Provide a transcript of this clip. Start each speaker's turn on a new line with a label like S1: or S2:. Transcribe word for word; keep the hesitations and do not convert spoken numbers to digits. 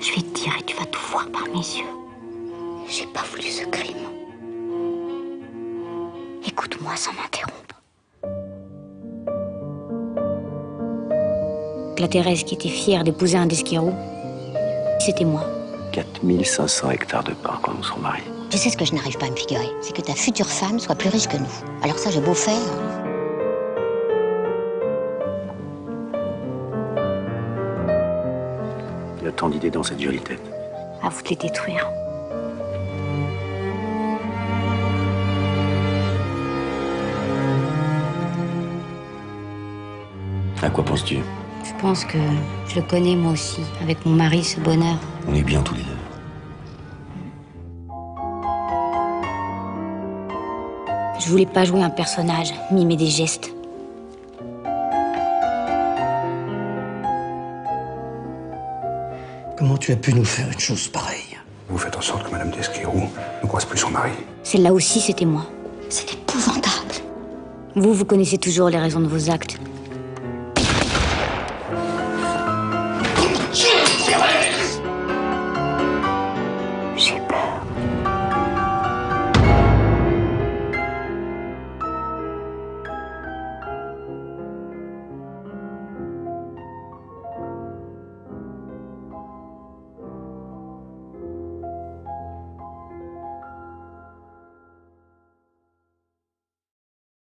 S1: Je vais te dire et tu vas tout voir par mes yeux. J'ai pas voulu ce crime. Écoute-moi sans m'interrompre. La Thérèse qui était fière d'épouser un d'Esquirou, c'était moi.
S2: quatre mille cinq cents hectares de parc quand nous serons mariés.
S1: Tu sais ce que je n'arrive pas à me figurer, c'est que ta future femme soit plus riche que nous. Alors ça, j'ai beau faire.
S2: Il y a tant d'idées dans cette jolie tête.
S1: À vous de les détruire.
S2: À quoi penses-tu?
S1: Je pense que je le connais moi aussi, avec mon mari, ce bonheur.
S2: On est bien tous les deux.
S1: Je voulais pas jouer un personnage, mimer des gestes.
S3: Comment tu as pu nous faire une chose pareille?
S4: Vous faites en sorte que Madame d'Esquirou ne croise plus son mari.
S1: Celle-là aussi, c'était moi. C'est épouvantable. Vous, vous connaissez toujours les raisons de vos actes.